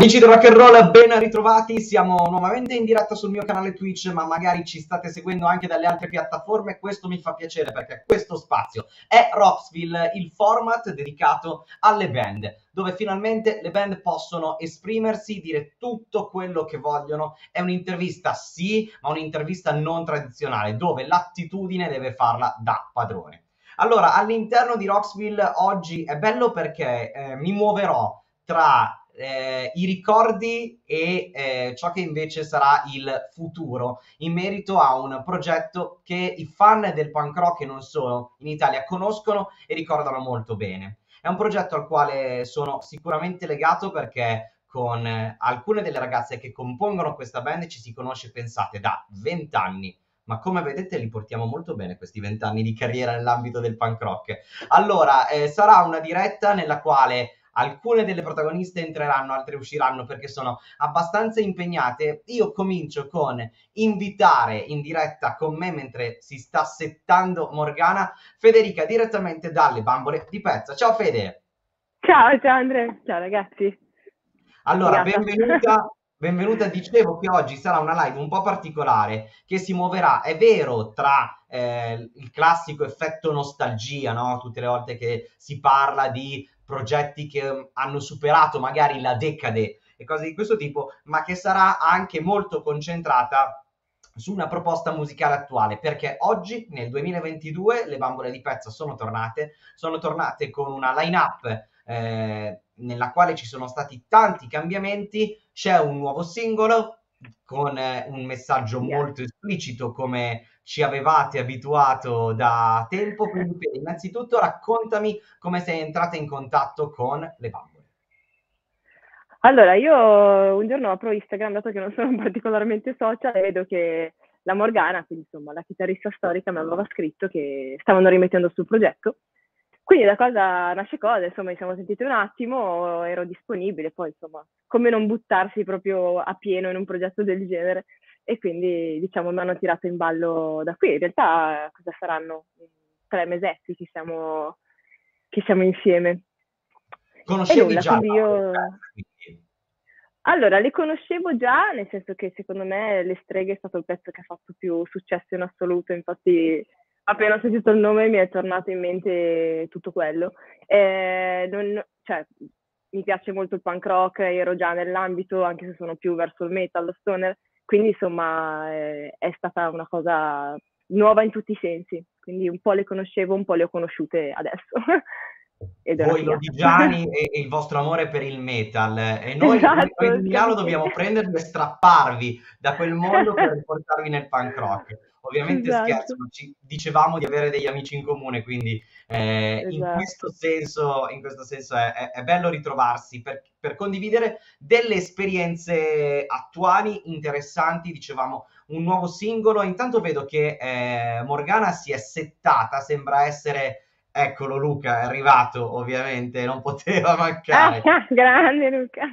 Amici del rock and roll, ben ritrovati, siamo nuovamente in diretta sul mio canale Twitch, ma magari ci state seguendo anche dalle altre piattaforme. Questo mi fa piacere perché questo spazio è Rocksville, il format dedicato alle band, dove finalmente le band possono esprimersi, dire tutto quello che vogliono. È un'intervista sì, ma un'intervista non tradizionale, dove l'attitudine deve farla da padrone. Allora, all'interno di Rocksville oggi è bello perché mi muoverò tra i ricordi e ciò che invece sarà il futuro in merito a un progetto che i fan del punk rock e non solo in Italia conoscono e ricordano molto bene. È un progetto al quale sono sicuramente legato perché con alcune delle ragazze che compongono questa band ci si conosce, pensate, da 20 anni. Ma come vedete li portiamo molto bene questi 20 anni di carriera nell'ambito del punk rock. Allora, sarà una diretta nella quale alcune delle protagoniste entreranno, altre usciranno perché sono abbastanza impegnate. Io comincio con invitare in diretta con me, mentre si sta settando Morgana, Federica direttamente dalle Bambole di Pezza. Ciao Fede! Ciao Andrea, ciao ragazzi. Allora, Figata. benvenuta. Dicevo che oggi sarà una live un po' particolare che si muoverà, è vero, tra il classico effetto nostalgia, no? Tutte le volte che si parla di progetti che hanno superato magari la decade e cose di questo tipo, ma che sarà anche molto concentrata su una proposta musicale attuale, perché oggi, nel 2022, le Bambole di Pezza sono tornate con una line-up nella quale ci sono stati tanti cambiamenti. C'è un nuovo singolo con un messaggio Yes. molto esplicito come ci avevate abituato da tempo, quindi innanzitutto raccontami come sei entrata in contatto con le Bambole. Allora, io un giorno apro Instagram, dato che non sono particolarmente social, e vedo che la Morgana, quindi insomma la chitarrista storica, mi aveva scritto che stavano rimettendo sul progetto. Quindi da cosa nasce cosa, insomma, ci siamo sentiti un attimo, ero disponibile, poi insomma, come non buttarsi proprio a pieno in un progetto del genere, e quindi diciamo mi hanno tirato in ballo da qui. In realtà cosa saranno? 3 mesetti che siamo insieme. E Conoscevi nulla, già le quindi Bambole di io... Pezza, quindi? Allora, le conoscevo già, nel senso che secondo me Le Streghe è stato il pezzo che ha fatto più successo in assoluto, infatti appena ho sentito il nome mi è tornato in mente tutto quello. Cioè, mi piace molto il punk rock, ero già nell'ambito, anche se sono più verso il metal, lo stoner, quindi insomma è stata una cosa nuova in tutti i sensi, quindi un po' le conoscevo, un po' le ho conosciute adesso. Ed è una Voi figata. lodigiani e il vostro amore per il metal, e noi di Esatto, Milano siamo qui. dobbiamo prendervi e strapparvi da quel mondo per riportarvi nel punk rock. Ovviamente scherzo, Esatto, ma ci dicevamo di avere degli amici in comune, quindi esatto. in questo senso è bello ritrovarsi per condividere delle esperienze attuali interessanti. Dicevamo un nuovo singolo. Intanto vedo che Morgana si è settata, sembra essere. Eccolo Luca, è arrivato ovviamente, non poteva mancare Grande Luca.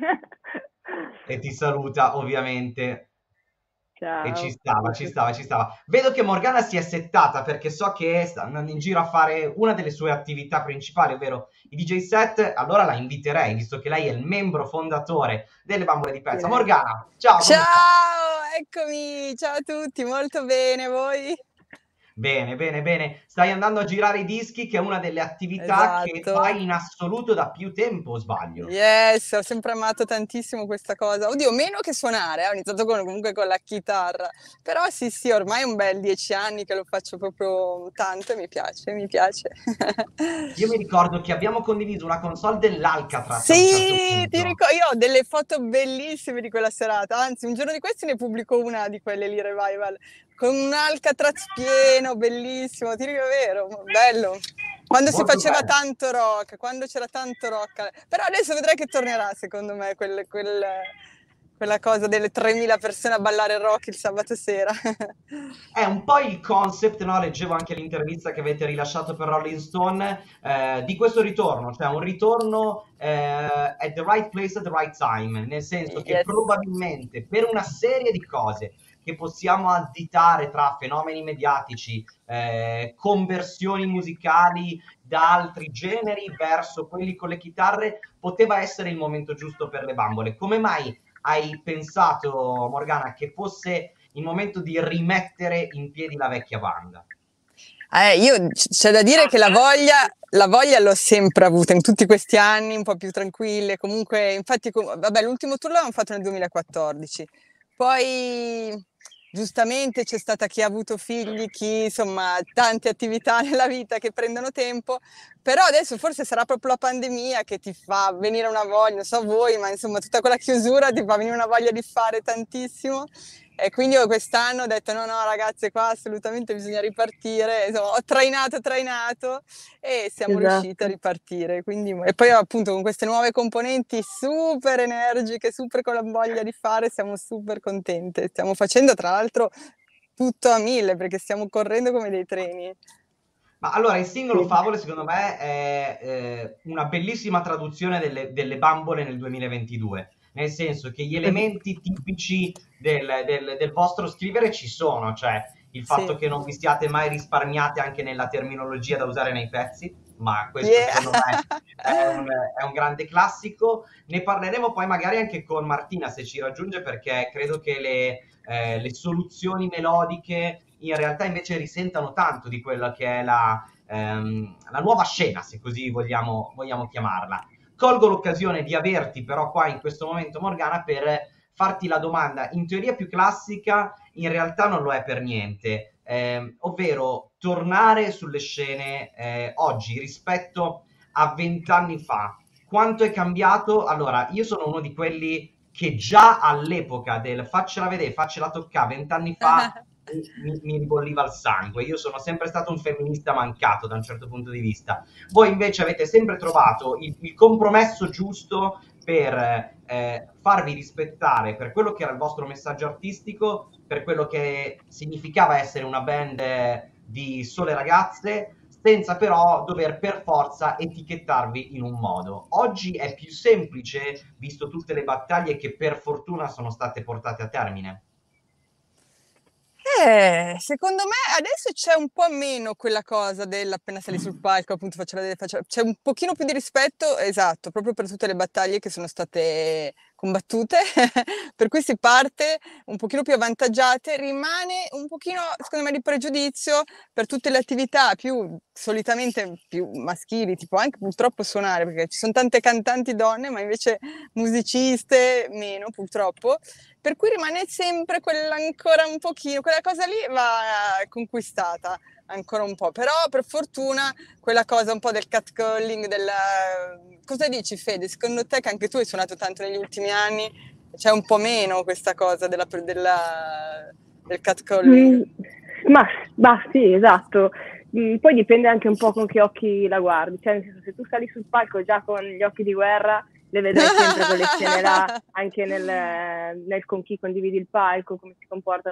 e ti saluta ovviamente e ci Ciao. stava, Sì, ci sì. stava, ci stava. Vedo che Morgana si è settata perché so che sta andando in giro a fare una delle sue attività principali, ovvero i DJ set. Allora la inviterei, visto che lei è il membro fondatore delle Bambole di Pezza. Direi. Morgana, ciao, come stai? Ciao, eccomi, ciao a tutti, molto bene, voi? Bene, bene, bene. Stai andando a girare i dischi, che è una delle attività che Esatto. fai in assoluto da più tempo, o sbaglio? Yes, ho sempre amato tantissimo questa cosa. Oddio, meno che suonare, ho iniziato comunque con la chitarra. Però sì, sì, ormai è un bel 10 anni che lo faccio proprio tanto e mi piace, mi piace. Io mi ricordo che abbiamo condiviso una console dell'Alcatraz a un certo Sì, ti punto. ricordo, io ho delle foto bellissime di quella serata, anzi un giorno di questi ne pubblico una di quelle lì revival, con un Alcatraz pieno, bellissimo, ti ricordo, vero, bello. Quando si Molto faceva bello. tanto rock, quando c'era tanto rock, però adesso vedrai che tornerà secondo me quella cosa delle 3.000 persone a ballare rock il sabato sera. È un po' il concept, no? Leggevo anche l'intervista che avete rilasciato per Rolling Stone, di questo ritorno, cioè un ritorno at the right place at the right time, nel senso che Yes. probabilmente per una serie di cose che possiamo additare tra fenomeni mediatici, conversioni musicali da altri generi verso quelli con le chitarre, poteva essere il momento giusto per le bambole. Come mai hai pensato, Morgana, che fosse il momento di rimettere in piedi la vecchia banda? C'è da dire che la voglia l'ho sempre avuta in tutti questi anni, un po' più tranquille. Comunque, infatti, vabbè, l'ultimo tour l'abbiamo fatto nel 2014. Poi, giustamente, c'è stata chi ha avuto figli, chi, insomma, tante attività nella vita che prendono tempo. Però adesso forse sarà proprio la pandemia che ti fa venire una voglia, non so voi, ma insomma, tutta quella chiusura ti fa venire una voglia di fare tantissimo. E quindi io quest'anno ho detto no ragazze, qua assolutamente bisogna ripartire, insomma, ho trainato e siamo riusciti a ripartire. Quindi, e poi appunto con queste nuove componenti super energiche, super con la voglia di fare, siamo super contente. Stiamo facendo tra l'altro tutto a 1000 perché stiamo correndo come dei treni. Ma allora, il singolo Favole secondo me è una bellissima traduzione delle bambole nel 2022, nel senso che gli elementi tipici del vostro scrivere ci sono, cioè il fatto che non vi siate mai risparmiate anche nella terminologia da usare nei pezzi, ma questo secondo me è un grande classico. Ne parleremo poi magari anche con Martina se ci raggiunge, perché credo che le soluzioni melodiche in realtà invece risentano tanto di quella che è la nuova scena, se così vogliamo chiamarla. Colgo l'occasione di averti però qua in questo momento, Morgana, per farti la domanda in teoria più classica, in realtà non lo è per niente, ovvero tornare sulle scene oggi rispetto a 20 anni fa. Quanto è cambiato? Allora, io sono uno di quelli che già all'epoca del faccela vedere, faccela toccare 20 anni fa mi ribolliva il sangue. Io sono sempre stato un femminista mancato da un certo punto di vista. Voi invece avete sempre trovato il compromesso giusto per farvi rispettare per quello che era il vostro messaggio artistico, per quello che significava essere una band di sole ragazze, senza però dover per forza etichettarvi in un modo. Oggi è più semplice, visto tutte le battaglie che per fortuna sono state portate a termine. Secondo me adesso c'è un po' meno quella cosa dell'appena sali sul palco, appunto c'è un pochino più di rispetto, esatto, proprio per tutte le battaglie che sono state combattute, per cui si parte un pochino più avvantaggiate, rimane un pochino, secondo me, di pregiudizio per tutte le attività solitamente più maschili, tipo anche purtroppo suonare, perché ci sono tante cantanti donne, ma invece musiciste meno, purtroppo. Per cui rimane sempre quella ancora un pochino, quella cosa lì va conquistata ancora un po', però per fortuna quella cosa un po' del catcalling, cosa dici Fede? Secondo te, che anche tu hai suonato tanto negli ultimi anni, c'è un po' meno questa cosa del catcalling? Ma sì, esatto. Poi dipende anche un po' con che occhi la guardi, cioè nel senso, se tu sali sul palco già con gli occhi di guerra, le vedrai sempre quelle scene là, anche nel con chi condividi il palco, come si comportano.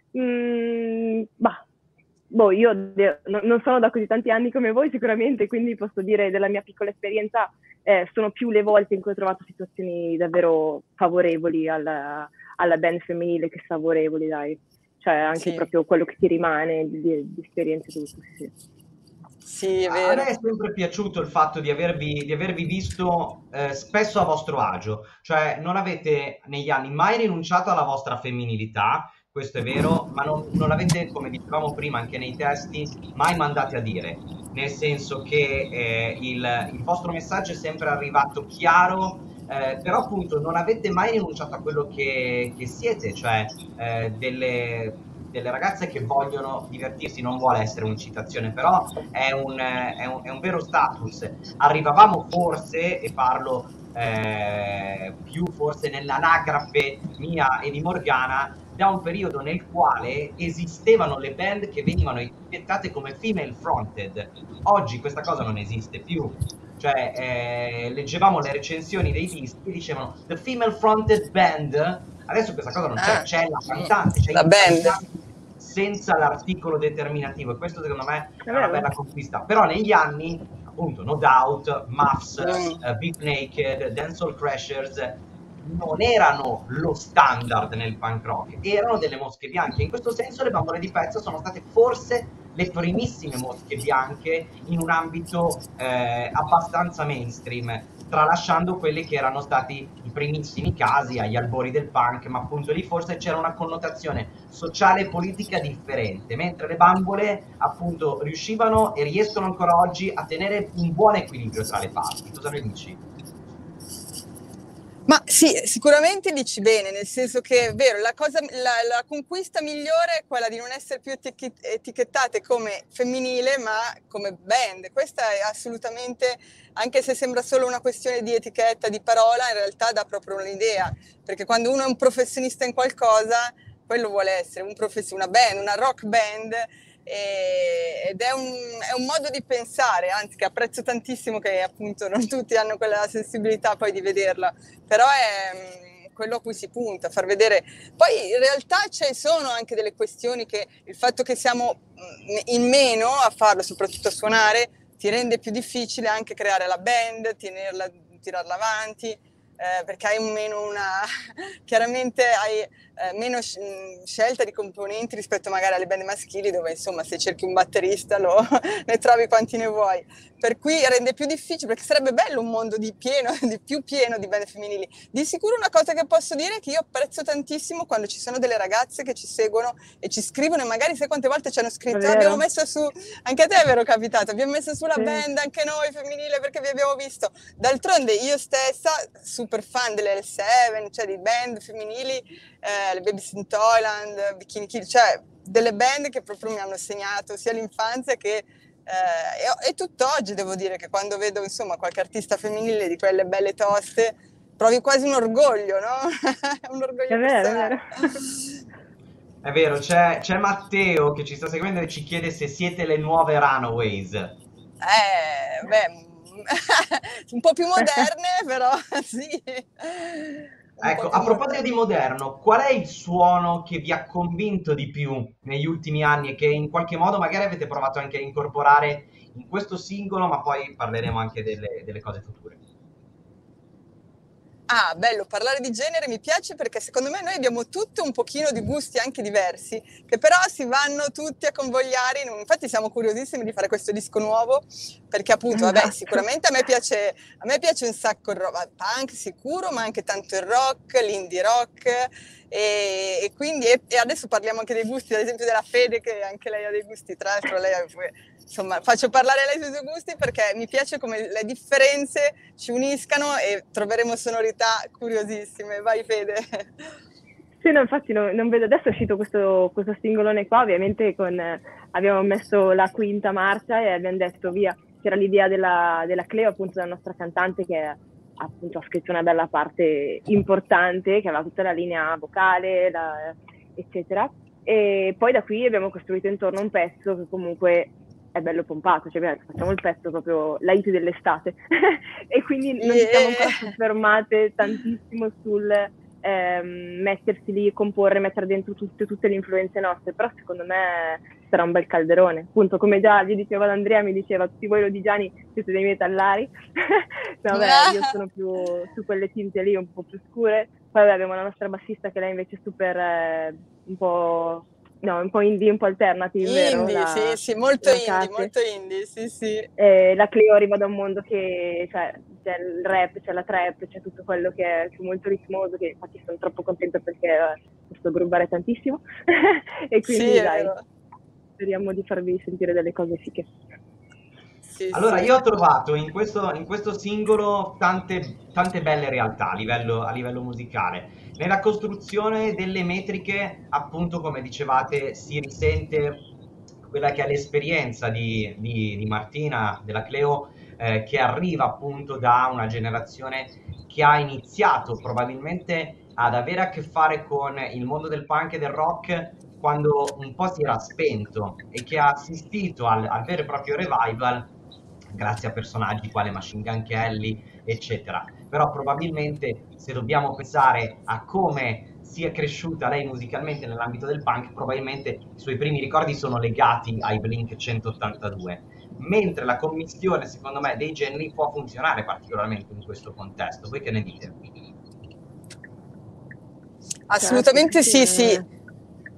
Io non sono da così tanti anni come voi sicuramente, quindi posso dire della mia piccola esperienza, sono più le volte in cui ho trovato situazioni davvero favorevoli alla band femminile che favorevoli, dai. Cioè anche proprio quello che ti rimane di esperienze tutto, sì. Sì, è vero. A me è sempre piaciuto il fatto di avervi visto spesso a vostro agio, cioè non avete negli anni mai rinunciato alla vostra femminilità, questo è vero, ma non avete, come dicevamo prima anche nei testi, mai mandati a dire, nel senso che il vostro messaggio è sempre arrivato chiaro, però appunto non avete mai rinunciato a quello che siete, cioè delle ragazze che vogliono divertirsi. Non vuole essere un'citazione, però è un vero status. Arrivavamo forse, e parlo più forse nell'anagrafe mia e di Morgana, da un periodo nel quale esistevano le band che venivano etichettate come female fronted. Oggi questa cosa non esiste più. Cioè, leggevamo le recensioni dei dischi e dicevano The Female Fronted Band. Adesso questa cosa non c'è, c'è la cantante, c'è la band senza l'articolo determinativo, e questo secondo me è una bella conquista. Però negli anni, appunto, No Doubt, Muffs, Beat Naked, Dancehall Crashers non erano lo standard nel punk rock, erano delle mosche bianche. In questo senso le bambole di pezzo sono state forse le primissime Mosche Bianche in un ambito abbastanza mainstream, tralasciando quelli che erano stati i primissimi casi agli albori del punk, ma appunto lì forse c'era una connotazione sociale e politica differente, mentre le Bambole appunto riuscivano e riescono ancora oggi a tenere un buon equilibrio tra le parti. Cosa ne dici? Ma sì, sicuramente dici bene, nel senso che è vero, la conquista migliore è quella di non essere più etichettate come femminile, ma come band. Questa è assolutamente, anche se sembra solo una questione di etichetta, di parola, in realtà dà proprio un'idea, perché quando uno è un professionista in qualcosa, quello vuole essere una band, una rock band, ed è un modo di pensare, anzi che apprezzo tantissimo, che appunto non tutti hanno quella sensibilità poi di vederla, però è quello a cui si punta, far vedere. Poi in realtà ci sono anche delle questioni che il fatto che siamo in meno a farlo, soprattutto a suonare, ti rende più difficile anche creare la band, tirarla avanti, perché hai meno chiaramente hai meno scelta di componenti rispetto magari alle band maschili, dove insomma se cerchi un batterista ne trovi quanti ne vuoi, per cui rende più difficile, perché sarebbe bello un mondo di più pieno di band femminili. Di sicuro una cosa che posso dire è che io apprezzo tantissimo quando ci sono delle ragazze che ci seguono e ci scrivono, e magari sai quante volte ci hanno scritto: abbiamo messo su, anche a te è vero capitato, abbiamo messo su la band anche noi femminile perché vi abbiamo visto. D'altronde io stessa, super fan delle L7, cioè di band femminili, le Babies in Toyland, Bikini Kill, cioè delle band che proprio mi hanno segnato sia l'infanzia che e tutt'oggi. Devo dire che quando vedo insomma qualche artista femminile di quelle belle toste, provi quasi un orgoglio, no? Un orgoglio personale. È vero, c'è Matteo che ci sta seguendo e ci chiede se siete le nuove Runaways. Beh, un po' più moderne, però sì. Ecco, a proposito di moderno, qual è il suono che vi ha convinto di più negli ultimi anni e che in qualche modo magari avete provato anche a incorporare in questo singolo, ma poi parleremo anche delle cose future? Ah, bello, parlare di genere mi piace, perché secondo me noi abbiamo tutti un pochino di gusti anche diversi, che però si vanno tutti a convogliare. Infatti siamo curiosissimi di fare questo disco nuovo, perché appunto, vabbè, sicuramente a me piace un sacco il rock, punk sicuro, ma anche tanto il rock, l'indie rock, e quindi e adesso parliamo anche dei gusti, ad esempio della Fede, che anche lei ha dei gusti, tra l'altro lei insomma, faccio parlare lei sui suoi gusti, perché mi piace come le differenze ci uniscano e troveremo sonorità curiosissime. Vai Fede. Sì, no, infatti non vedo. Adesso è uscito questo singolone qua, ovviamente abbiamo messo la quinta marcia e abbiamo detto via. C'era l'idea della Cleo, appunto, della nostra cantante, che appunto ha scritto una bella parte importante, che aveva tutta la linea vocale, eccetera. E poi da qui abbiamo costruito intorno un pezzo che comunque è bello pompato, cioè facciamo il pezzo proprio la hit dell'estate e quindi non ci siamo ancora soffermate tantissimo sul mettersi lì, comporre, mettere dentro tutte le influenze nostre, però secondo me sarà un bel calderone, appunto, come già gli diceva ad Andrea, mi diceva tutti voi lodigiani siete dei metallari. No, beh, io sono più su quelle tinte lì un po' più scure. Poi vabbè, abbiamo la nostra bassista che lei invece è super un po' indie, un po' alternative, indie, vero? sì, molto indie, sì. La Cleo arriva da un mondo che c'è il rap, c'è la trap, c'è tutto quello che è molto ritmoso, che infatti sono troppo contenta perché posso grubbare tantissimo. E quindi sì, dai, speriamo di farvi sentire delle cose fiche. Sì, allora, io ho trovato in questo singolo tante belle realtà a livello musicale. Nella costruzione delle metriche, appunto, come dicevate, si risente quella che è l'esperienza di Martina, della Cleo, che arriva appunto da una generazione che ha iniziato probabilmente ad avere a che fare con il mondo del punk e del rock quando un po' si era spento, e che ha assistito al vero e proprio revival grazie a personaggi quale Machine Gun Kelly, eccetera. Però probabilmente, se dobbiamo pensare a come sia cresciuta lei musicalmente nell'ambito del punk, probabilmente i suoi primi ricordi sono legati ai Blink 182, mentre la commistione, secondo me, dei generi può funzionare particolarmente in questo contesto. Voi che ne dite? Assolutamente sì.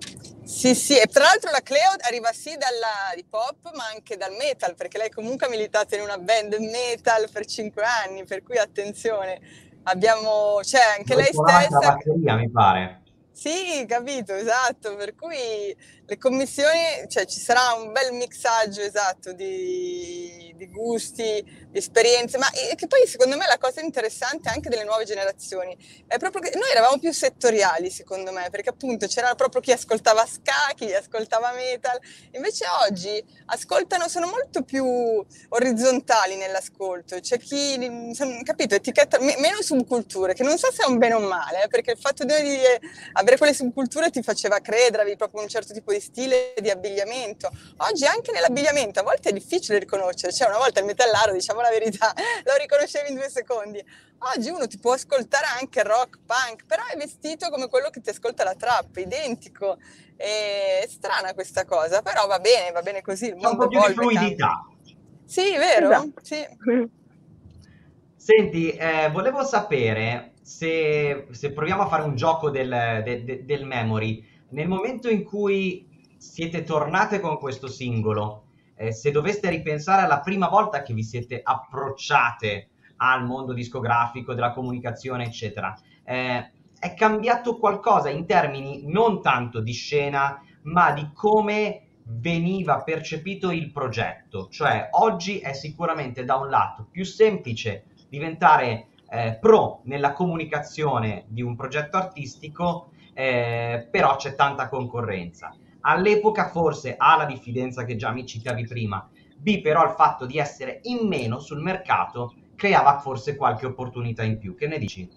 Sì, sì, e tra l'altro la Cleo arriva sì hip hop, ma anche dal metal, perché lei comunque ha militato in una band metal per 5 anni, per cui attenzione, abbiamo, cioè anche Dove lei suona anche la stessa. batteria, mi pare. Sì, capito, esatto, per cui le commissioni, cioè ci sarà un bel mixaggio esatto di gusti, di esperienze, ma che poi secondo me la cosa interessante anche delle nuove generazioni è proprio che noi eravamo più settoriali secondo me, perché appunto c'era proprio chi ascoltava ska, chi ascoltava metal, invece oggi ascoltano, sono molto più orizzontali nell'ascolto, c'è chi, capito, etichetta, meno subculture, che non so se è un bene o un male, perché il fatto di avere quelle subculture ti faceva credere, avevi proprio un certo tipo di stile di abbigliamento. Oggi anche nell'abbigliamento a volte è difficile riconoscere, cioè una volta il metallaro, diciamo la verità, lo riconoscevi in 2 secondi. Oggi uno ti può ascoltare anche rock, punk, però è vestito come quello che ti ascolta la trap, identico. È strana questa cosa, però va bene così, il C'è un mondo po' più di evolve, cambia. fluidità. Sì, vero? Esatto. Sì. Senti, volevo sapere se proviamo a fare un gioco del memory. Nel momento in cui siete tornate con questo singolo, se doveste ripensare alla prima volta che vi siete approcciate al mondo discografico, della comunicazione, eccetera, è cambiato qualcosa in termini non tanto di scena, ma di come veniva percepito il progetto? Cioè, oggi è sicuramente da un lato più semplice diventare pro nella comunicazione di un progetto artistico, però c'è tanta concorrenza. All'epoca forse A la diffidenza che già mi citavi prima, B però il fatto di essere in meno sul mercato creava forse qualche opportunità in più. Che ne dici?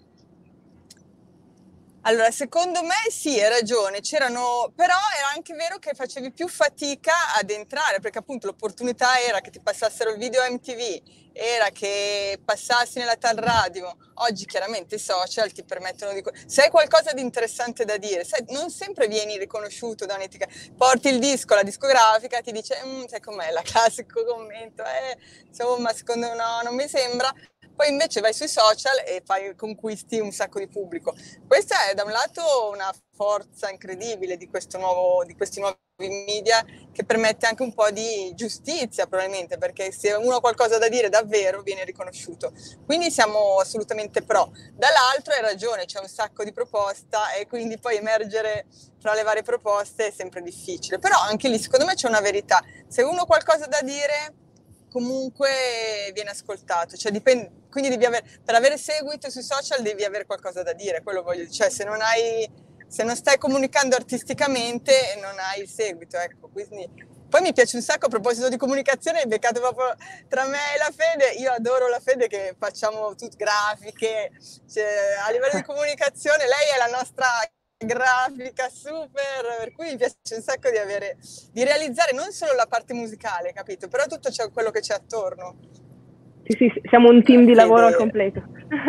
Allora, secondo me sì, hai ragione, c'erano, però era anche vero che facevi più fatica ad entrare, perché appunto l'opportunità era che ti passassero il video MTV, era che passassi nella tal radio. Oggi chiaramente i social ti permettono di... Se hai qualcosa di interessante da dire, sai, non sempre vieni riconosciuto da un'etica. Porti il disco, la discografica ti dice, sai com'è, la classico commento, insomma, secondo me no, non mi sembra. Poi invece vai sui social e conquisti un sacco di pubblico. Questa è da un lato una forza incredibile di questi nuovi media, che permette anche un po' di giustizia probabilmente, perché se uno ha qualcosa da dire davvero viene riconosciuto. Quindi siamo assolutamente pro. Dall'altro hai ragione, c'è un sacco di proposta e quindi poi emergere fra le varie proposte è sempre difficile. Però anche lì secondo me c'è una verità. Se uno ha qualcosa da dire comunque viene ascoltato, cioè dipende, quindi per avere seguito sui social devi avere qualcosa da dire, quello voglio dire, cioè se non stai comunicando artisticamente non hai il seguito, ecco, quindi poi mi piace un sacco a proposito di comunicazione, hai beccato proprio tra me e la Fede, io adoro la Fede che facciamo tutte grafiche, cioè, a livello di comunicazione lei è la nostra grafica super, per cui mi piace un sacco di realizzare non solo la parte musicale, capito? Però tutto quello che c'è attorno. Sì, sì, siamo un team di lavoro al Fede. completo.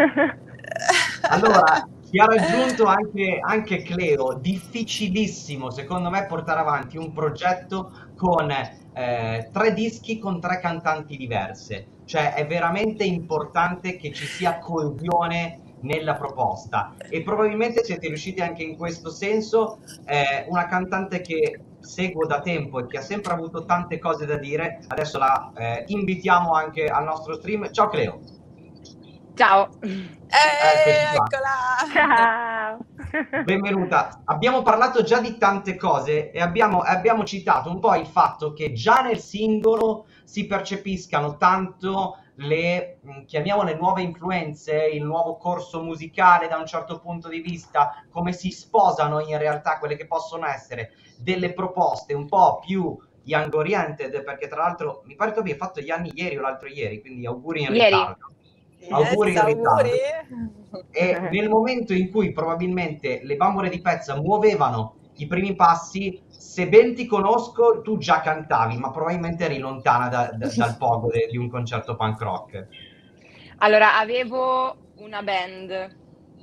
Allora, ci ha raggiunto anche Cleo, difficilissimo secondo me portare avanti un progetto con 3 dischi con 3 cantanti diverse, cioè è veramente importante che ci sia coesione nella proposta e probabilmente siete riusciti anche in questo senso. Una cantante che seguo da tempo e che ha sempre avuto tante cose da dire, adesso la invitiamo anche al nostro stream. Ciao Cleo. Ciao. Eccoci qua. Eccola! Ciao. Benvenuta. Abbiamo parlato già di tante cose e abbiamo citato un po' il fatto che già nel singolo si percepiscano tanto chiamiamole nuove influenze, il nuovo corso musicale da un certo punto di vista, come si sposano in realtà quelle che possono essere delle proposte un po' più young oriented, perché tra l'altro mi pare tu abbia fatto gli anni ieri o l'altro ieri, quindi auguri in Ieri. ritardo. Auguri Yes, in auguri! ritardo. E nel momento in cui probabilmente le Bambole di Pezza muovevano i primi passi, se ben ti conosco, tu già cantavi, ma probabilmente eri lontana dal pogo di un concerto punk rock. Allora, avevo una band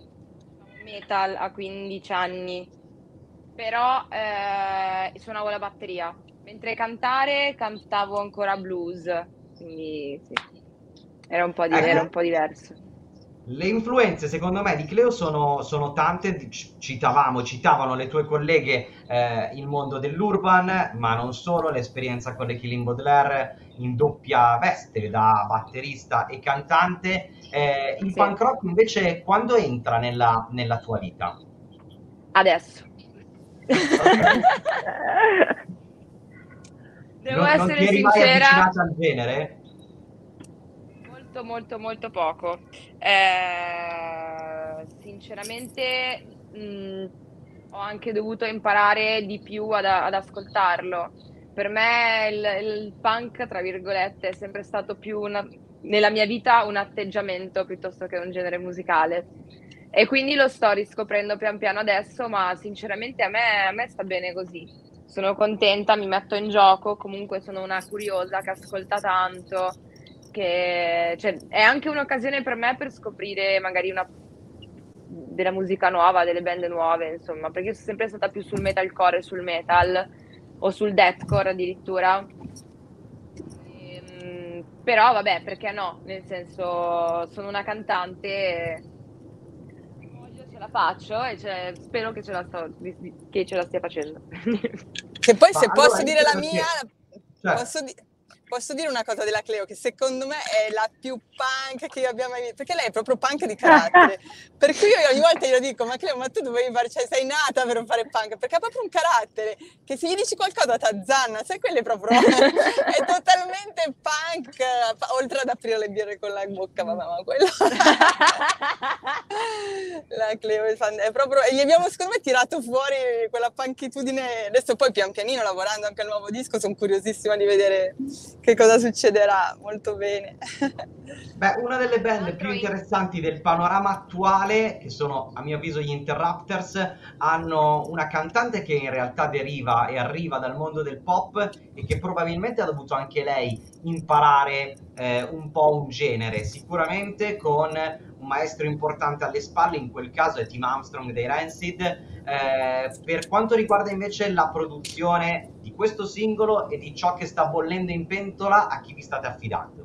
metal a 15 anni, però suonavo la batteria, mentre cantavo ancora blues, quindi sì, era un po' Ecco, diverso. Le influenze, secondo me, di Cleo sono tante. Citavano le tue colleghe, il mondo dell'urban, ma non solo, l'esperienza con le Killing Baudelaire in doppia veste da batterista e cantante. Il Sì, punk rock invece quando entra nella tua vita? Adesso. Ok. Devo Non ti essere eri mai sincera, avvicinata al genere? molto molto molto poco. Sinceramente, ho anche dovuto imparare di più ad ascoltarlo. Per me il punk, tra virgolette, è sempre stato più nella mia vita un atteggiamento piuttosto che un genere musicale. E quindi lo sto riscoprendo pian piano adesso, ma sinceramente a me sta bene così. Sono contenta, mi metto in gioco, comunque sono una curiosa che ascolta tanto, cioè, è anche un'occasione per me per scoprire magari della musica nuova, delle band nuove, insomma, perché io sono sempre stata più sul metalcore, sul metal o sul deathcore addirittura. Però vabbè, perché no? Nel senso, sono una cantante, se voglio ce la faccio e spero che che ce la stia facendo. Che poi Ma se allora posso dire anche la mia, perché, cioè, posso dire una cosa della Cleo, che secondo me è la più punk che io abbia mai visto, perché lei è proprio punk di carattere, per cui io ogni volta glielo dico, ma Cleo, ma tu dovevi fare, cioè sei nata per fare punk, perché ha proprio un carattere, che se gli dici qualcosa t'azzanna, sai, quello è proprio, è totalmente punk, oltre ad aprire le birre con la bocca, vabbè, ma quello... La Cleo è proprio, e gli abbiamo secondo me tirato fuori quella punkitudine. Adesso poi pian pianino, lavorando anche al nuovo disco, sono curiosissima di vedere che cosa succederà. Molto bene. beh, una delle band più Altro interessanti del panorama attuale, che sono a mio avviso gli Interrupters, hanno una cantante che in realtà deriva e arriva dal mondo del pop e che probabilmente ha dovuto anche lei imparare un po' un genere, sicuramente con un maestro importante alle spalle, in quel caso è Tim Armstrong dei Rancid. Per quanto riguarda invece la produzione di questo singolo e di ciò che sta bollendo in pentola, a chi vi state affidando?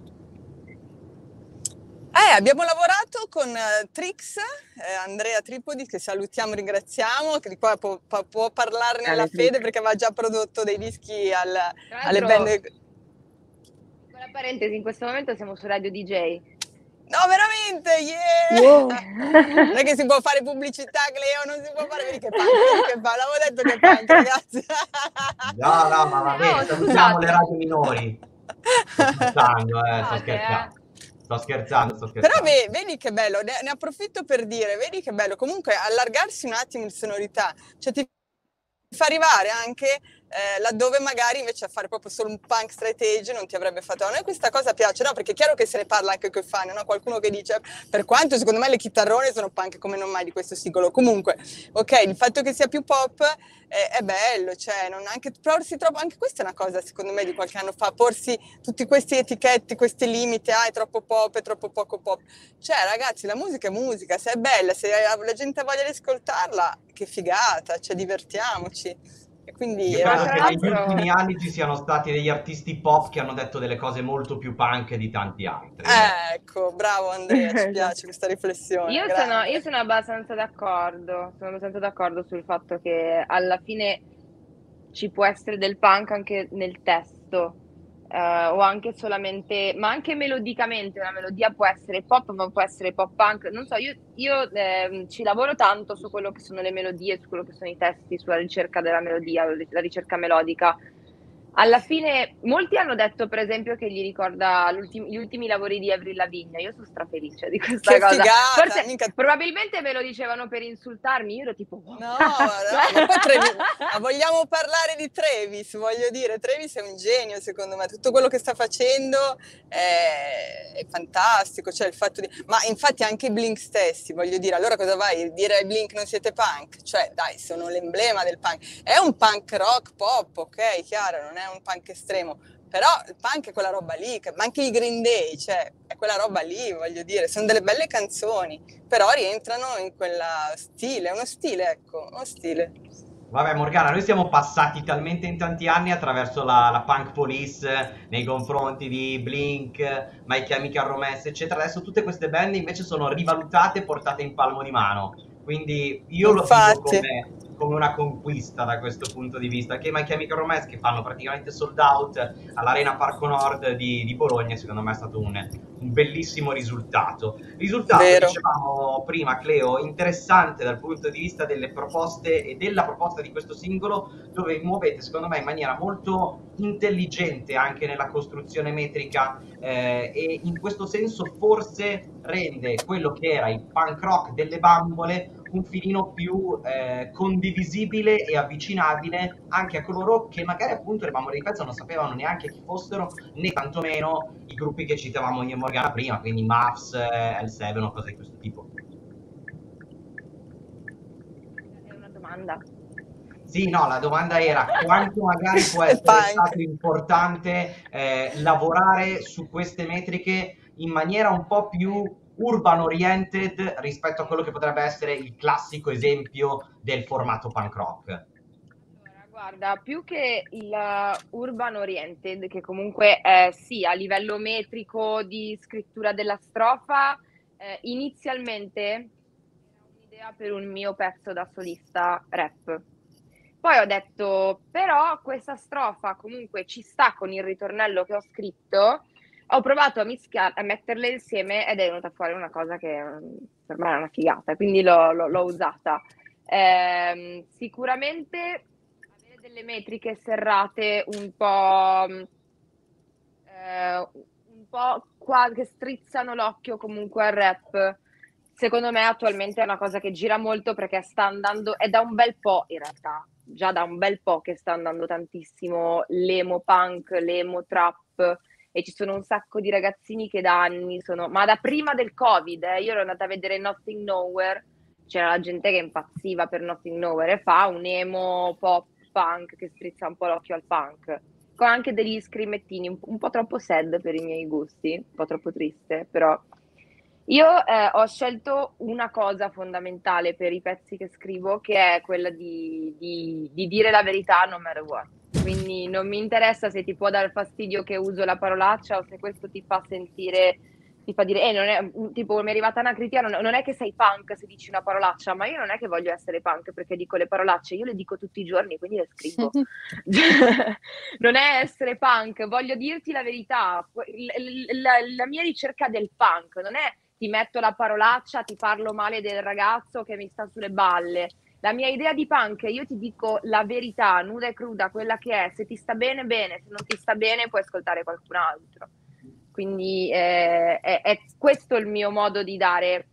Abbiamo lavorato con Trix, Andrea Tripodi, che salutiamo e ringraziamo, che di qua può parlarne la Fede, perché aveva già prodotto dei dischi Tra alle l'altro, band. piccola parentesi, in questo momento siamo su Radio DJ. No, veramente, yeah! Wow. Non è che si può fare pubblicità, Cleo, non si può fare, vedi che punk, l'avevo detto che punk, ragazzi. No, ma vabbè, No, salutiamo le scusate. radio minori. Sto scherzando, sto Scusate, scherzando. Sto scherzando. Però vedi che bello, ne approfitto per dire, vedi che bello, comunque allargarsi un attimo in sonorità, cioè ti fa arrivare anche laddove magari invece a fare proprio solo un punk straight edge non ti avrebbe fatto. A noi questa cosa piace, no? Perché è chiaro che se ne parla anche con i fan, no? Qualcuno che dice, per quanto secondo me le chitarrone sono punk come non mai di questo singolo, comunque, ok, il fatto che sia più pop è bello, cioè non anche porsi troppo, anche questa è una cosa secondo me di qualche anno fa, porsi tutti questi etichetti, questi limiti, è troppo pop, è troppo poco pop. Cioè ragazzi, la musica è musica, se è bella, se la gente ha voglia di ascoltarla, che figata, cioè divertiamoci. E quindi Io credo tra che negli l'altro, ultimi anni ci siano stati degli artisti pop che hanno detto delle cose molto più punk di tanti altri. ecco, bravo Andrea, ci piace questa riflessione, io grande. sono abbastanza d'accordo sul fatto che alla fine ci può essere del punk anche nel testo, o anche solamente, ma anche melodicamente, una melodia può essere pop, ma può essere pop punk. Non so, io ci lavoro tanto su quello che sono le melodie, su quello che sono i testi, sulla ricerca della melodia, la ricerca melodica. Alla fine, molti hanno detto, per esempio, che gli ricorda gli ultimi lavori di Avril Lavigne. Io sono strafelice di questa Che cosa. figata, Forse, mica... probabilmente me lo dicevano per insultarmi. Io ero tipo, wow. No, ma poi ma vogliamo parlare di Travis, voglio dire, Travis è un genio secondo me, tutto quello che sta facendo è fantastico, cioè il fatto di... Ma infatti anche i Blink stessi, voglio dire, allora cosa vai a dire ai Blink non siete punk? Cioè dai, sono l'emblema del punk, è un punk rock pop, ok, chiaro, non è un punk estremo, però il punk è quella roba lì, ma anche i Green Day, cioè è quella roba lì, voglio dire, sono delle belle canzoni, però rientrano in quella stile, è uno stile, ecco, uno stile. Vabbè, Morgana, noi siamo passati talmente in tanti anni attraverso la Punk Police nei confronti di Blink, My Chemical Romance, eccetera. Adesso tutte queste band invece sono rivalutate e portate in palmo di mano. Quindi io lo vivo Infatti. come una conquista da questo punto di vista. Che My Chemical Romance, che fanno praticamente sold out all'Arena Parco Nord di Bologna, secondo me è stato un bellissimo risultato. Risultato, Vero. dicevamo prima, Cleo, interessante dal punto di vista delle proposte e della proposta di questo singolo, dove vi muovete, secondo me, in maniera molto intelligente anche nella costruzione metrica, e in questo senso forse rende quello che era il punk rock delle bambole un filino più condivisibile e avvicinabile anche a coloro che magari appunto le bambole di pezzo non sapevano neanche chi fossero, né tantomeno i gruppi che citavamo io e Morgana prima, quindi Muffs, L7 o cose di questo tipo. È una domanda. Sì, no, la domanda era quanto magari può Il essere punk. stato importante lavorare su queste metriche in maniera un po' più urban oriented rispetto a quello che potrebbe essere il classico esempio del formato punk rock. Allora, guarda, più che il urban oriented, che comunque è sì, a livello metrico di scrittura della strofa, inizialmente era un'idea per un mio pezzo da solista rap. Poi ho detto, però questa strofa comunque ci sta con il ritornello che ho scritto. Ho provato a metterle insieme ed è venuta fuori una cosa che per me è una figata, quindi l'ho usata. Sicuramente avere delle metriche serrate un po' qua che strizzano l'occhio comunque al rap. Secondo me attualmente è una cosa che gira molto perché sta andando, è da un bel po' in realtà, già da un bel po' che sta andando tantissimo l'emo punk, l'emo trap, e ci sono un sacco di ragazzini che da anni sono, ma da prima del Covid, io ero andata a vedere Nothing Nowhere, c'era la gente che impazziva per Nothing Nowhere e fa un emo pop punk che strizza un po' l'occhio al punk, con anche degli scrimettini un po' troppo sad per i miei gusti, un po' troppo triste, però io ho scelto una cosa fondamentale per i pezzi che scrivo, che è quella di dire la verità no matter what. Quindi non mi interessa se ti può dar fastidio che uso la parolaccia o se questo ti fa sentire, ti fa dire, non è, tipo mi è arrivata una critica, non è che sei punk se dici una parolaccia, ma io non è che voglio essere punk perché dico le parolacce, io le dico tutti i giorni, quindi le scrivo. Non è essere punk, voglio dirti la verità. La mia ricerca del punk non è ti metto la parolaccia, ti parlo male del ragazzo che mi sta sulle balle. La mia idea di punk è io ti dico la verità, nuda e cruda, quella che è. Se ti sta bene, bene, se non ti sta bene puoi ascoltare qualcun altro. Quindi è questo il mio modo di dare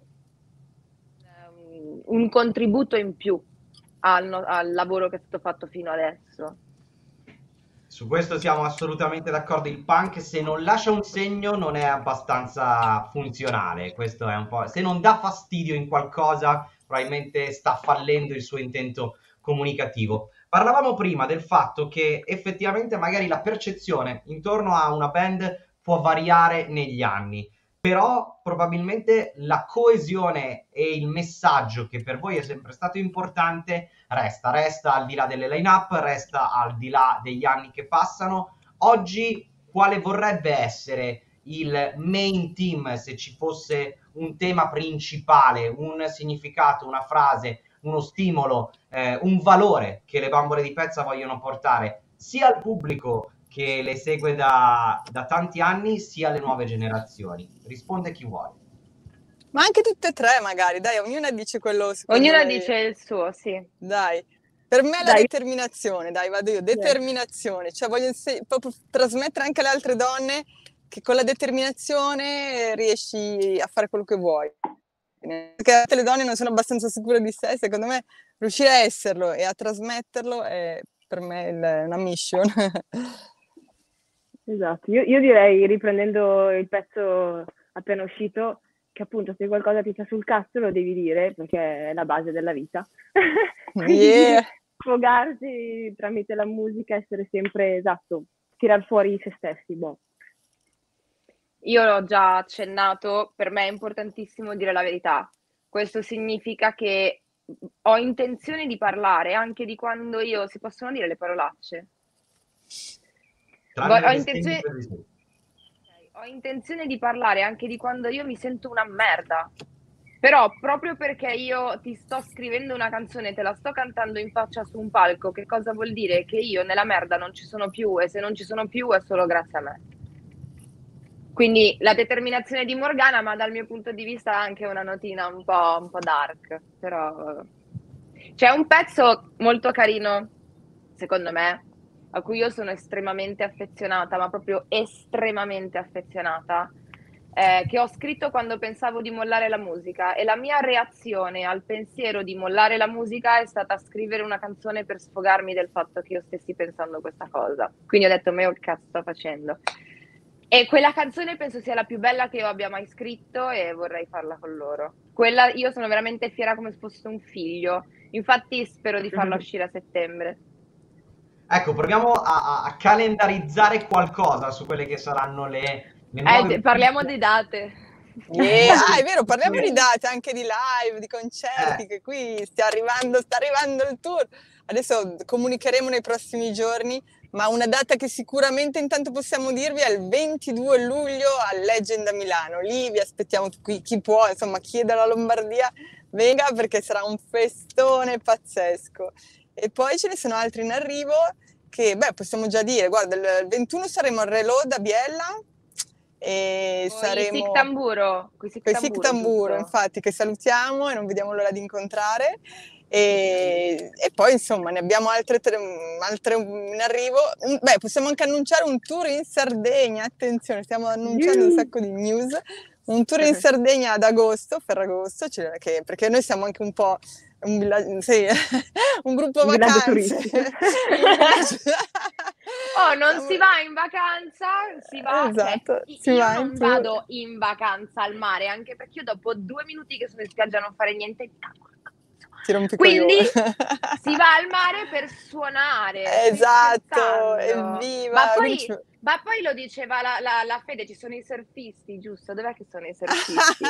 un contributo in più al lavoro che è stato fatto fino adesso. Su questo siamo assolutamente d'accordo. Il punk, se non lascia un segno, non è abbastanza funzionale. Questo è un po'. Se non dà fastidio in qualcosa, probabilmente sta fallendo il suo intento comunicativo. Parlavamo prima del fatto che effettivamente magari la percezione intorno a una band può variare negli anni, però probabilmente la coesione e il messaggio che per voi è sempre stato importante resta al di là delle line-up, resta al di là degli anni che passano. Oggi quale vorrebbe essere il main team se ci fosse un tema principale, un significato, una frase, uno stimolo, un valore che le bambole di pezza vogliono portare sia al pubblico che le segue da tanti anni, sia alle nuove generazioni? Risponde chi vuole. Ma anche tutte e tre magari, dai, ognuna dice quello secondo Ognuna lei. dice il suo, sì. Dai, per me è la Dai. determinazione, dai, vado io, determinazione, cioè voglio proprio trasmettere anche alle altre donne che con la determinazione riesci a fare quello che vuoi. Perché le donne non sono abbastanza sicure di sé, secondo me riuscire a esserlo e a trasmetterlo è per me una mission. Esatto, io direi, riprendendo il pezzo appena uscito, che appunto se qualcosa ti sta sul cazzo lo devi dire, perché è la base della vita. Quindi Yeah. sfogarsi tramite la musica, essere sempre, esatto, tirar fuori se stessi, boh. Io l'ho già accennato, per me è importantissimo dire la verità. Questo significa che ho intenzione di parlare anche di quando io, si possono dire le parolacce? Tranne Ho le intenzione, bestemmie di sì. ho intenzione di parlare anche di quando io mi sento una merda. Però proprio perché io ti sto scrivendo una canzone, te la sto cantando in faccia su un palco, che cosa vuol dire? Che io nella merda non ci sono più, e se non ci sono più è solo grazie a me. Quindi la determinazione di Morgana, ma dal mio punto di vista anche una notina un po' dark. Però c'è un pezzo molto carino, secondo me, a cui io sono estremamente affezionata, ma proprio estremamente affezionata, che ho scritto quando pensavo di mollare la musica, e la mia reazione al pensiero di mollare la musica è stata scrivere una canzone per sfogarmi del fatto che io stessi pensando questa cosa. Quindi ho detto, ma io che cazzo sto facendo? E quella canzone penso sia la più bella che io abbia mai scritto, e vorrei farla con loro. Quella, io sono veramente fiera come se fosse un figlio. Infatti spero di farla uscire a settembre. Ecco, proviamo a calendarizzare qualcosa su quelle che saranno le nuove Parliamo di date. È vero, parliamo di date, anche di live, di concerti, che qui sta arrivando il tour. Adesso comunicheremo nei prossimi giorni, ma una data che sicuramente intanto possiamo dirvi è il 22 luglio al Legend a Milano. Lì vi aspettiamo qui, chi può, insomma, chi è dalla Lombardia venga, perché sarà un festone pazzesco. E poi ce ne sono altri in arrivo che, possiamo già dire, guarda, il 21 saremo al Reload a Biella, e saremo Coi Sic Tamburo, infatti, che salutiamo e non vediamo l'ora di incontrare. E poi insomma ne abbiamo altre in arrivo. Possiamo anche annunciare un tour in Sardegna, attenzione, stiamo annunciando un sacco di news. Un tour in Sardegna ad agosto, Ferragosto, perché noi siamo anche un po' un gruppo vacanze. Non si va in vacanza, si va. Esatto, Io non vado in vacanza al mare, anche perché io dopo 2 minuti che sono in spiaggia a non fare niente, quindi si va al mare per suonare. Esatto, evviva! Ma poi lo diceva la Fede, ci sono i surfisti, giusto? Dov'è che sono i surfisti?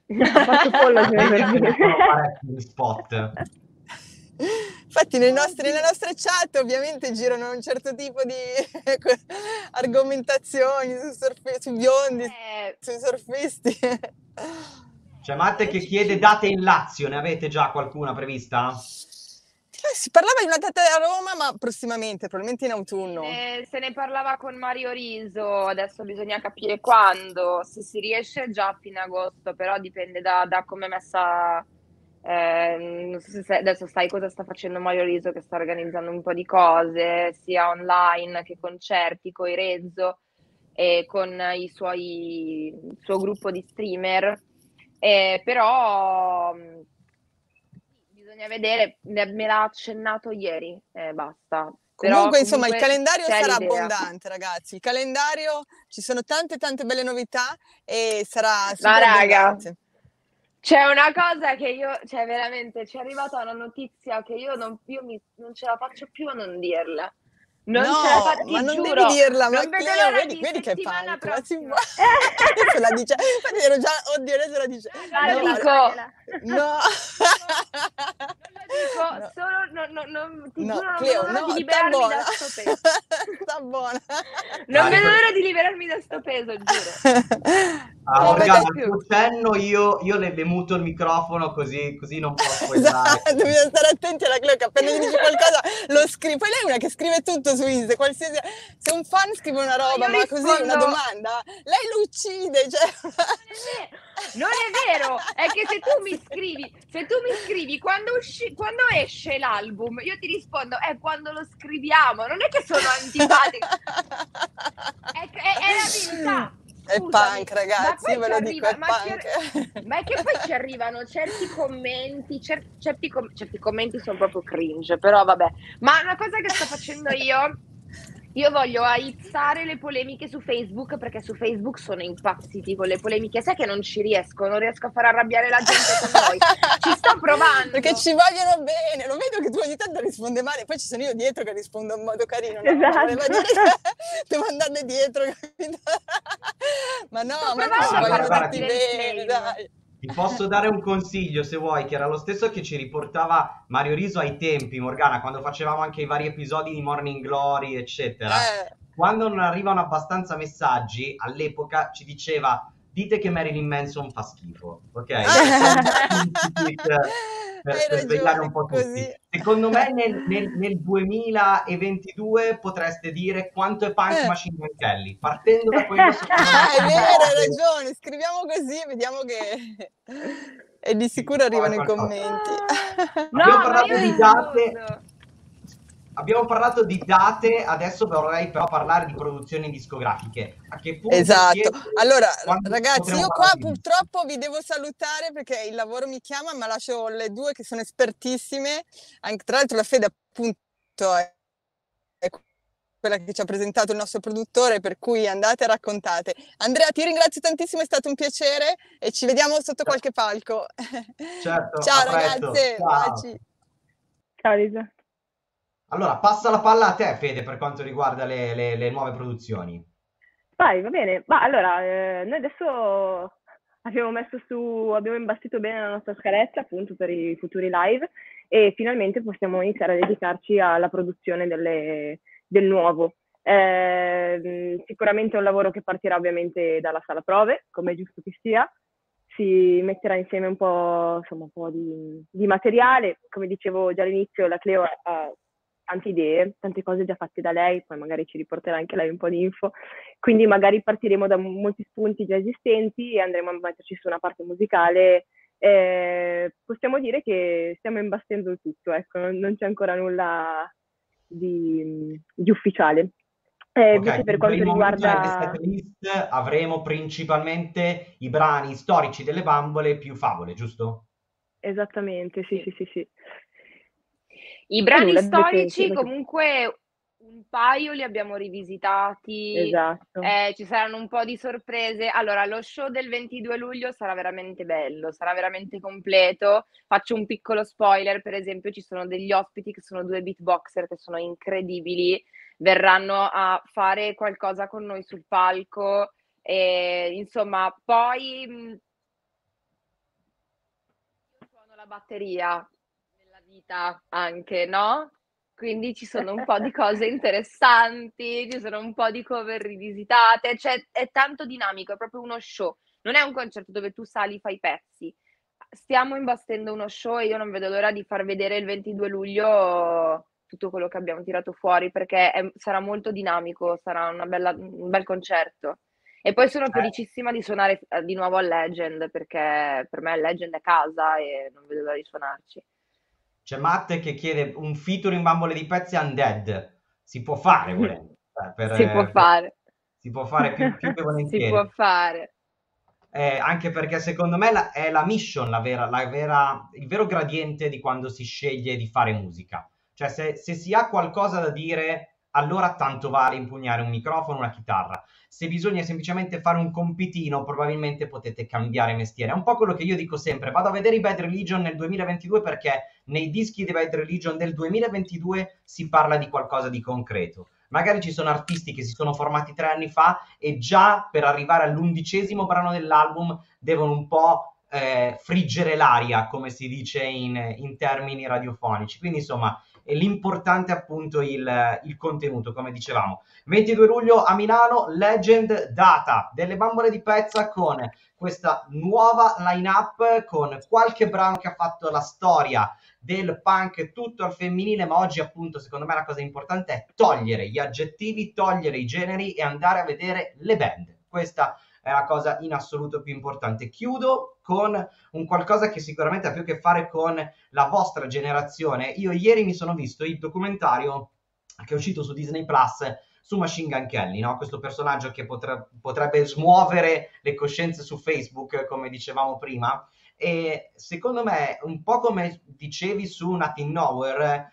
Spot. Infatti nelle nostre chat ovviamente girano un certo tipo di argomentazioni su biondi, sui surfisti. C'è Matte che chiede date in Lazio, ne avete già qualcuna prevista? Si parlava di una data a Roma, ma prossimamente, probabilmente in autunno. Se ne parlava con Mario Riso, adesso bisogna capire quando. Se si riesce già a fine agosto, però dipende da come è messa. Non so se adesso sai cosa sta facendo Mario Riso, che sta organizzando un po' di cose, sia online che concerti con i Rezzo e con il suo gruppo di streamer. Però bisogna vedere, me l'ha accennato ieri, basta. Comunque, insomma, il calendario sarà abbondante, ragazzi. Il calendario, ci sono tante belle novità e sarà super abbondante. C'è una cosa che veramente, ci è arrivata una notizia che io non ce la faccio più a non dirla. Non ce la faccio, ma non giuro, devi dirla, non ma vedo l'ora vedi che è punk, prossima. Se la dice, infatti ero già, oddio, adesso la dice. La dico. No. Dico, solo, ti giuro, non Cleo, vedo l'ora di liberarmi da sto peso. Sta buona. Non vedo l'ora di liberarmi da sto peso, giuro. Morgana, al tuo cenno io le muto il microfono, così non posso spoilerare. Dobbiamo stare attenti alla Cleo, che appena gli dice qualcosa lo scrive. Poi lei è una che scrive tutto su Insta, qualsiasi. Se un fan scrive una roba, ma rispondo... così, una domanda, lei lo uccide, cioè. Non è vero, è che se tu mi scrivi quando esce l'album, io ti rispondo, quando lo scriviamo, non è che sono antipatica, è la verità. È punk, ragazzi, io ve lo dico, è punk. Ma è che poi ci arrivano certi commenti, certi commenti sono proprio cringe, però vabbè. Ma una cosa che sto facendo io voglio aizzare le polemiche su Facebook, perché su Facebook sono impazziti con le polemiche. Sai che non riesco a far arrabbiare la gente con noi. Ci sto provando. Perché ci vogliono bene. Lo vedo che tu ogni tanto risponde male, poi ci sono io dietro che rispondo in modo carino. No? Esatto. Devo andare dietro, capito? Ma no, sto ma provando no, a vogliono far farti partire il bene, flame. dai. Ti posso dare un consiglio se vuoi, che era lo stesso che ci riportava Mario Riso ai tempi, Morgana, quando facevamo anche i vari episodi di Morning Glory, eccetera. Eh, Quando non arrivano abbastanza messaggi, all'epoca ci diceva: dite che Marilyn Manson fa schifo, ok? Questo è un incipit hai per svegliare un ragione, po' tutti. così. Secondo me nel 2022 potreste dire quanto è punk Eh. Machine Gun Kelly. Partendo da quello, secondo me È vero, hai si ragione. Scriviamo così e vediamo che... E di si sicuro muove arrivano i qualcosa. commenti. No, Abbiamo ma parlato io di rispondo. date. Abbiamo parlato di date, adesso vorrei però parlare di produzioni discografiche. A che punto Esatto. siete? Allora, Quando ragazzi, potremo io qua parlare di musica? purtroppo vi devo salutare perché il lavoro mi chiama, ma lascio le due che sono espertissime. Anche, tra l'altro la Fede appunto è quella che ci ha presentato il nostro produttore, per cui andate e raccontate. Andrea, ti ringrazio tantissimo, è stato un piacere e ci vediamo sotto qualche palco. Certo, Ciao a presto. ragazze, Ciao. baci. Ciao Lisa. Allora, passa la palla a te, Fede, per quanto riguarda le nuove produzioni. Vai, va bene. Ma allora, noi adesso abbiamo imbastito bene la nostra scaletta appunto per i futuri live e finalmente possiamo iniziare a dedicarci alla produzione del nuovo. Sicuramente è un lavoro che partirà ovviamente dalla sala prove, come è giusto che sia. Si metterà insieme un po', insomma, un po' di materiale. Come dicevo già all'inizio, la Cleo ha tante idee, tante cose già fatte da lei, poi magari ci riporterà anche lei un po' di info. Quindi magari partiremo da molti spunti già esistenti e andremo a metterci su una parte musicale. Possiamo dire che stiamo imbastendo il tutto, ecco, non c'è ancora nulla di ufficiale. Ok, Invece per quindi per quanto il momento nelle set riguarda... list avremo principalmente i brani storici delle bambole più favole, giusto? Esattamente, sì, Sì. sì, sì, sì. I E brani nulla, invece... storici comunque un paio li abbiamo rivisitati, Esatto. ci saranno un po' di sorprese. Allora, lo show del 22 luglio sarà veramente bello, sarà veramente completo. Faccio un piccolo spoiler, per esempio, ci sono degli ospiti che sono due beatboxer che sono incredibili, verranno a fare qualcosa con noi sul palco e insomma, poi io suono la batteria nella vita anche, no? Quindi ci sono un po' di cose interessanti, ci sono un po' di cover rivisitate, cioè è tanto dinamico, è proprio uno show. Non è un concerto dove tu sali, fai pezzi. Stiamo imbastendo uno show e io non vedo l'ora di far vedere il 22 luglio tutto quello che abbiamo tirato fuori perché sarà molto dinamico, sarà un bel concerto. E poi sono felicissima di suonare di nuovo al Legend perché per me il Legend è casa e non vedo l'ora di suonarci. C'è Matte che chiede un featuring bambole di pezzi Undead. Si può fare, volendo. Si può fare. Si può fare più che Si può volentieri. fare. Anche perché secondo me è la mission, il vero gradiente di quando si sceglie di fare musica. Cioè, se si ha qualcosa da dire, allora tanto vale impugnare un microfono, una chitarra. Se bisogna semplicemente fare un compitino, probabilmente potete cambiare mestiere. È un po' quello che io dico sempre. Vado a vedere i Bad Religion nel 2022 perché nei dischi dei Bad Religion del 2022 si parla di qualcosa di concreto. Magari ci sono artisti che si sono formati 3 anni fa e già per arrivare all'11° brano dell'album devono un po' friggere l'aria, come si dice in termini radiofonici. Quindi insomma l'importante è appunto il contenuto, come dicevamo. 22 luglio a Milano, Legend Data, delle bambole di pezza con questa nuova line-up, con qualche brano che ha fatto la storia del punk tutto al femminile, ma oggi appunto secondo me la cosa importante è togliere gli aggettivi, togliere i generi e andare a vedere le band. Questa è la cosa in assoluto più importante. Chiudo con un qualcosa che sicuramente ha più a che fare con la vostra generazione. Io ieri mi sono visto il documentario che è uscito su Disney Plus su Machine Gun Kelly, no? Questo personaggio che potrebbe smuovere le coscienze su Facebook, come dicevamo prima. E secondo me, un po' come dicevi su Nothing Nowhere,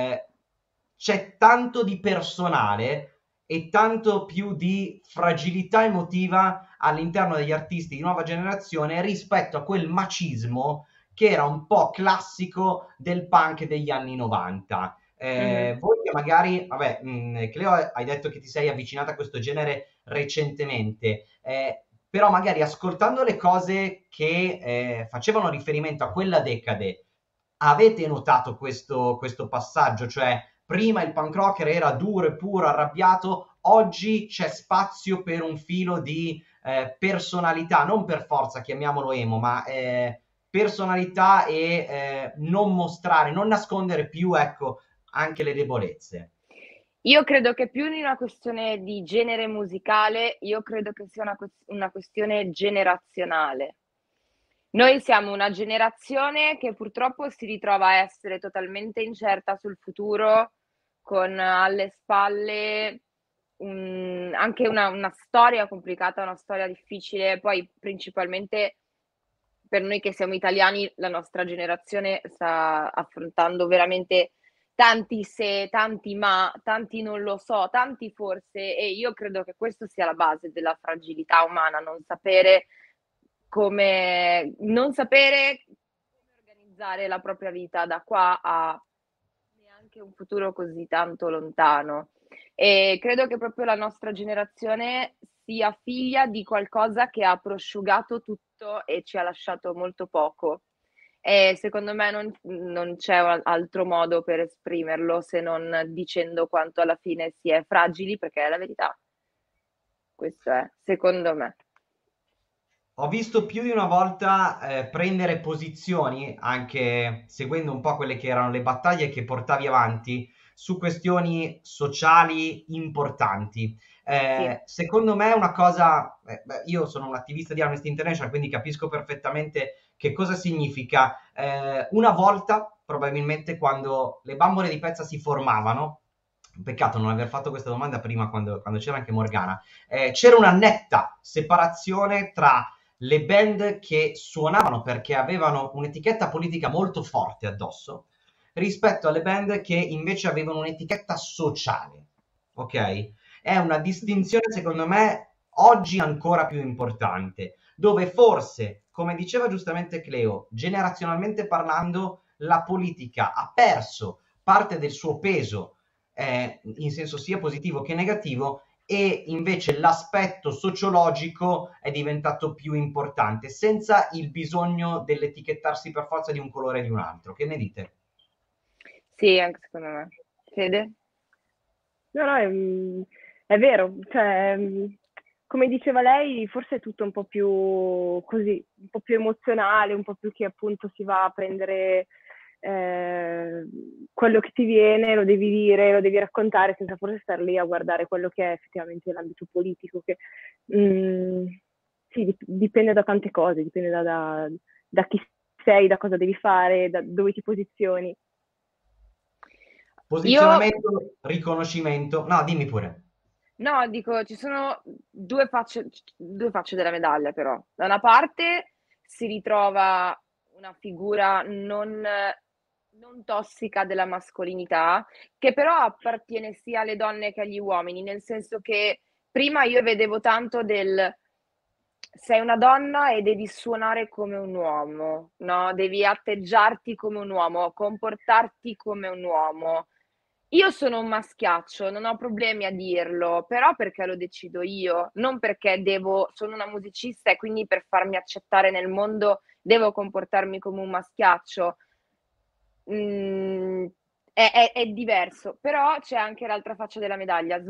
c'è tanto di personale e tanto più di fragilità emotiva all'interno degli artisti di nuova generazione rispetto a quel macismo che era un po' classico del punk degli anni 90. Voi che magari, vabbè, Cleo, hai detto che ti sei avvicinata a questo genere recentemente. però magari ascoltando le cose che facevano riferimento a quella decade, avete notato questo passaggio? Cioè, prima il punk rocker era duro e puro, arrabbiato, oggi c'è spazio per un filo di personalità, non per forza chiamiamolo emo, ma personalità e non mostrare, non nascondere più, ecco, anche le debolezze. Io credo che più di una questione di genere musicale, io credo che sia una questione generazionale. Noi siamo una generazione che purtroppo si ritrova a essere totalmente incerta sul futuro, con alle spalle anche una storia complicata, una storia difficile, poi principalmente per noi che siamo italiani, la nostra generazione sta affrontando veramente tanti se, tanti ma, tanti non lo so, tanti forse, e io credo che questo sia la base della fragilità umana, non sapere come organizzare la propria vita da qua a neanche un futuro così tanto lontano. E credo che proprio la nostra generazione sia figlia di qualcosa che ha prosciugato tutto e ci ha lasciato molto poco. E secondo me non c'è altro modo per esprimerlo se non dicendo quanto alla fine si è fragili, perché è la verità. Questo è, secondo me. Ho visto più di una volta prendere posizioni, anche seguendo un po' quelle che erano le battaglie che portavi avanti, su questioni sociali importanti. Sì. Secondo me è una cosa, beh, io sono un attivista di Amnesty International, quindi capisco perfettamente che cosa significa. Una volta, probabilmente, quando le bambole di pezza si formavano, peccato non aver fatto questa domanda prima quando c'era anche Morgana, c'era una netta separazione tra le band che suonavano perché avevano un'etichetta politica molto forte addosso rispetto alle band che invece avevano un'etichetta sociale, ok? È una distinzione secondo me oggi ancora più importante, dove forse, come diceva giustamente Cleo, generazionalmente parlando, la politica ha perso parte del suo peso in senso sia positivo che negativo e invece l'aspetto sociologico è diventato più importante, senza il bisogno dell'etichettarsi per forza di un colore o di un altro. Che ne dite? Sì, anche secondo me. Fede? No, no, è vero, cioè, come diceva lei, forse è tutto un po' più così, un po' più emozionale, un po' più che appunto si va a prendere quello che ti viene, lo devi dire, lo devi raccontare senza forse star lì a guardare quello che è effettivamente l'ambito politico, che sì, dipende da tante cose, dipende da chi sei, da cosa devi fare, da dove ti posizioni. Io Posizionamento, riconoscimento. No, dimmi pure. No, dico, ci sono due facce della medaglia, però. Da una parte si ritrova una figura non tossica della mascolinità, che però appartiene sia alle donne che agli uomini, nel senso che prima io vedevo tanto del sei una donna e devi suonare come un uomo, no? Devi atteggiarti come un uomo, comportarti come un uomo. Io sono un maschiaccio, non ho problemi a dirlo, però perché lo decido io, non perché sono una musicista e quindi per farmi accettare nel mondo devo comportarmi come un maschiaccio. Mm, è diverso, però c'è anche l'altra faccia della medaglia.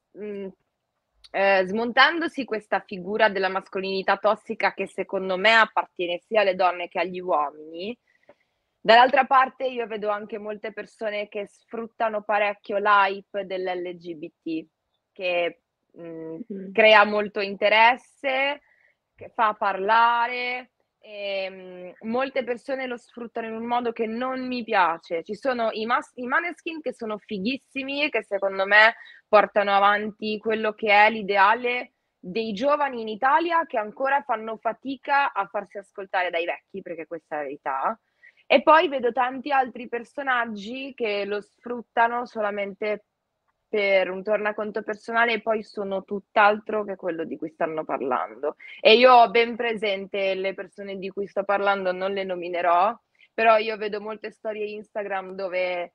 Smontandosi questa figura della mascolinità tossica che secondo me appartiene sia alle donne che agli uomini, dall'altra parte io vedo anche molte persone che sfruttano parecchio l'hype dell'LGBT, che crea molto interesse, che fa parlare. E, molte persone lo sfruttano in un modo che non mi piace. Ci sono i Maneskin che sono fighissimi e che secondo me portano avanti quello che è l'ideale dei giovani in Italia che ancora fanno fatica a farsi ascoltare dai vecchi, perché questa è la verità. E poi vedo tanti altri personaggi che lo sfruttano solamente per un tornaconto personale e poi sono tutt'altro che quello di cui stanno parlando. E io ho ben presente le persone di cui sto parlando, non le nominerò, però io vedo molte storie Instagram dove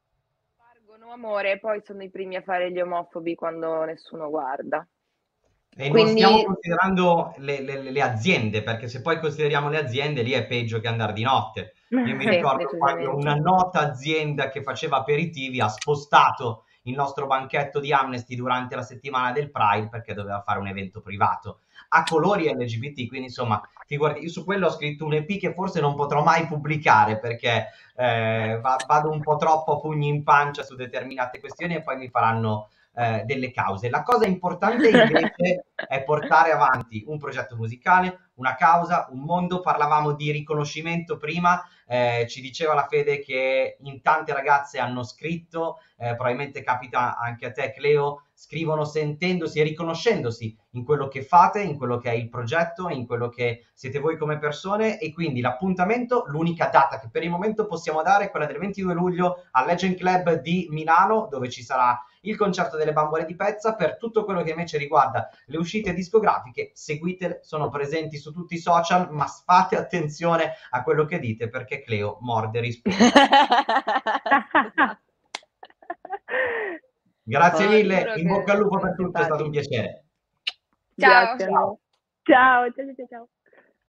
spargono amore e poi sono i primi a fare gli omofobi quando nessuno guarda. E non stiamo Quindi considerando le aziende, perché se poi consideriamo le aziende, lì è peggio che andare di notte. Io mi sì, ricordo quando una decisamente. nota azienda che faceva aperitivi ha spostato il nostro banchetto di Amnesty durante la settimana del Pride perché doveva fare un evento privato a colori LGBT. Quindi, insomma, figurati, io su quello ho scritto un EP che forse non potrò mai pubblicare perché vado un po' troppo a pugni in pancia su determinate questioni e poi mi faranno delle cause. La cosa importante invece è portare avanti un progetto musicale, una causa, un mondo. Parlavamo di riconoscimento prima, ci diceva la Fede che in tante ragazze hanno scritto, probabilmente capita anche a te Cleo, scrivono sentendosi e riconoscendosi in quello che fate, in quello che è il progetto, in quello che siete voi come persone, e quindi l'appuntamento, l'unica data che per il momento possiamo dare è quella del 22 luglio al Legend Club di Milano, dove ci sarà il concerto delle Bambole di Pezza. Per tutto quello che invece riguarda le uscite discografiche, seguitele, sono presenti su tutti i social, ma fate attenzione a quello che dite perché Cleo morde e risponde. Grazie No, mille, giuro in bocca al che lupo sono per tutto, è stato un simpatici. piacere. Ciao. Grazie a me. Ciao, ciao, ciao, ciao.